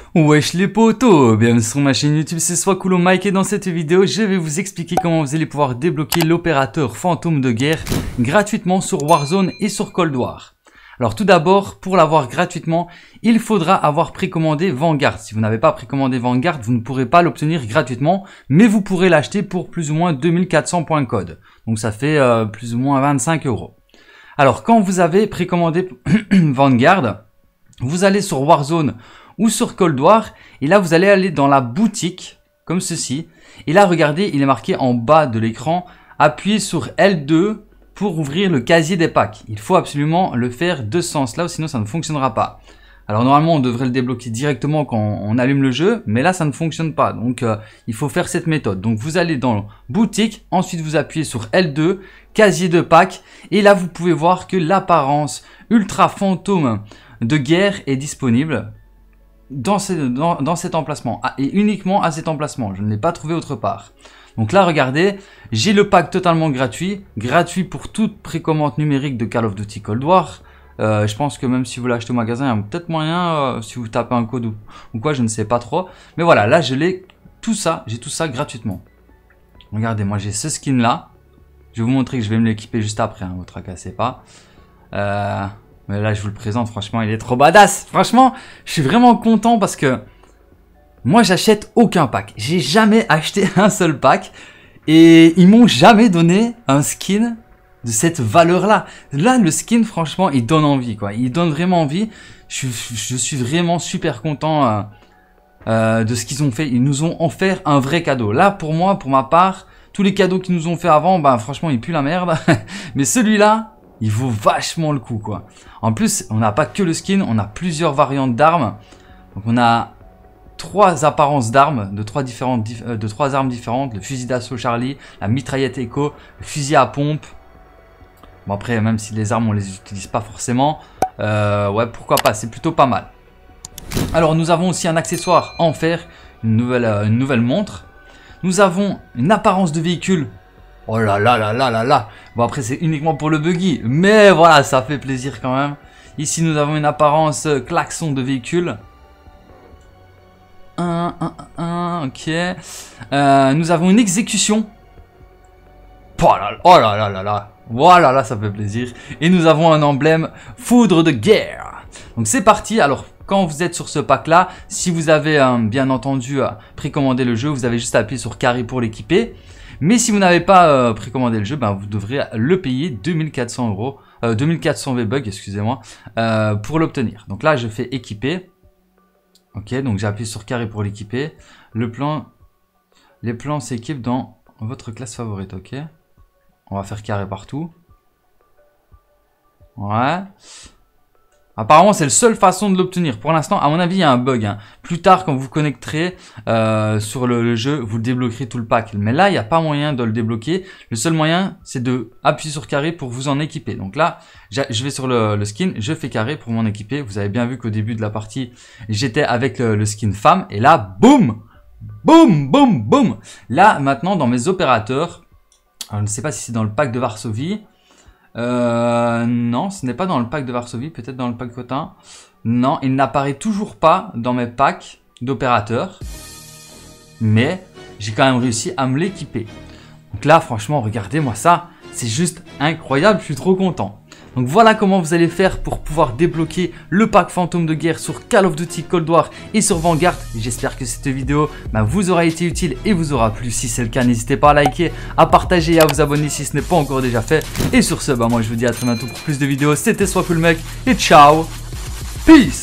Wesh les potos, bienvenue sur ma chaîne YouTube, c'est Swakulo Mike et dans cette vidéo, je vais vous expliquer comment vous allez pouvoir débloquer l'opérateur fantôme de guerre gratuitement sur Warzone et sur Cold War. Alors tout d'abord, pour l'avoir gratuitement, il faudra avoir précommandé Vanguard. Si vous n'avez pas précommandé Vanguard, vous ne pourrez pas l'obtenir gratuitement, mais vous pourrez l'acheter pour plus ou moins 2400 points code. Donc ça fait plus ou moins 25 €. Alors quand vous avez précommandé Vanguard, vous allez sur Warzone ou sur Cold War, et là vous allez aller dans la boutique, comme ceci, et là regardez, il est marqué en bas de l'écran, appuyez sur L2 pour ouvrir le casier des packs. Il faut absolument le faire de ce sens-là, sinon ça ne fonctionnera pas. Alors normalement on devrait le débloquer directement quand on allume le jeu, mais là ça ne fonctionne pas, donc il faut faire cette méthode. Donc vous allez dans boutique, ensuite vous appuyez sur L2, casier de packs, et là vous pouvez voir que l'apparence ultra fantôme de guerre est disponible dans cet emplacement et uniquement à cet emplacement. Je ne l'ai pas trouvé autre part. Donc là regardez, j'ai le pack totalement gratuit pour toute précommande numérique de Call of Duty Cold War. Je pense que même si vous l'achetez au magasin, il y a peut-être moyen si vous tapez un code ou quoi, je ne sais pas trop. Mais voilà, là je l'ai tout ça, j'ai tout ça gratuitement. Regardez, moi j'ai ce skin là. Je vais vous montrer que je vais me l'équiper juste après, hein, vous tracassez pas. Mais là je vous le présente, franchement il est trop badass. Franchement je suis vraiment content parce que moi j'achète aucun pack. J'ai jamais acheté un seul pack et ils m'ont jamais donné un skin de cette valeur là. Là le skin franchement il donne envie quoi. Il donne vraiment envie. Je suis vraiment super content de ce qu'ils ont fait. Ils nous ont offert un vrai cadeau. Là pour moi, pour ma part, tous les cadeaux qu'ils nous ont fait avant, bah franchement ils puent la merde. Mais celui-là, il vaut vachement le coup quoi. En plus, on n'a pas que le skin, on a plusieurs variantes d'armes. Donc on a 3 apparences d'armes de 3 armes différentes, le fusil d'assaut Charlie, la mitraillette Echo, le fusil à pompe. Bon après, même si les armes on les utilise pas forcément, ouais pourquoi pas, c'est plutôt pas mal. Alors nous avons aussi un accessoire en fer, une nouvelle montre. Nous avons une apparence de véhicule. Oh là là là là là là. Bon après c'est uniquement pour le buggy, mais voilà ça fait plaisir quand même. Ici nous avons une apparence klaxon de véhicule. Ok. Nous avons une exécution. Oh là là là là. Voilà là ça fait plaisir. Et nous avons un emblème foudre de guerre. Donc c'est parti. Alors quand vous êtes sur ce pack là, si vous avez bien entendu précommandé le jeu, vous avez juste à appuyer sur carré pour l'équiper. Mais si vous n'avez pas précommandé le jeu, ben vous devrez le payer 2400 €, 2400 V-Bucks, excusez-moi, pour l'obtenir. Donc là, je fais équiper. Ok, donc j'ai appuyé sur carré pour l'équiper. Les plans s'équipent dans votre classe favorite, ok. On va faire carré partout. Ouais. Apparemment, c'est la seule façon de l'obtenir. Pour l'instant, à mon avis, il y a un bug. Hein. Plus tard, quand vous connecterez sur le jeu, vous débloquerez tout le pack. Mais là, il n'y a pas moyen de le débloquer. Le seul moyen, c'est de appuyer sur carré pour vous en équiper. Donc là, je vais sur le skin, je fais carré pour m'en équiper. Vous avez bien vu qu'au début de la partie, j'étais avec le skin femme. Et là, boum, boum, boum, boum. Là, maintenant, dans mes opérateurs, alors, je ne sais pas si c'est dans le pack de Varsovie. Non, ce n'est pas dans le pack de Varsovie, peut-être dans le pack Cotin. Non, il n'apparaît toujours pas dans mes packs d'opérateurs. Mais j'ai quand même réussi à me l'équiper. Donc là, franchement, regardez-moi ça. C'est juste incroyable, je suis trop content. Donc voilà comment vous allez faire pour pouvoir débloquer le pack fantôme de guerre sur Call of Duty Cold War et sur Vanguard. J'espère que cette vidéo vous aura été utile et vous aura plu. Si c'est le cas, n'hésitez pas à liker, à partager et à vous abonner si ce n'est pas encore déjà fait. Et sur ce, moi je vous dis à très bientôt pour plus de vidéos. C'était Swakulo Mike et ciao. Peace.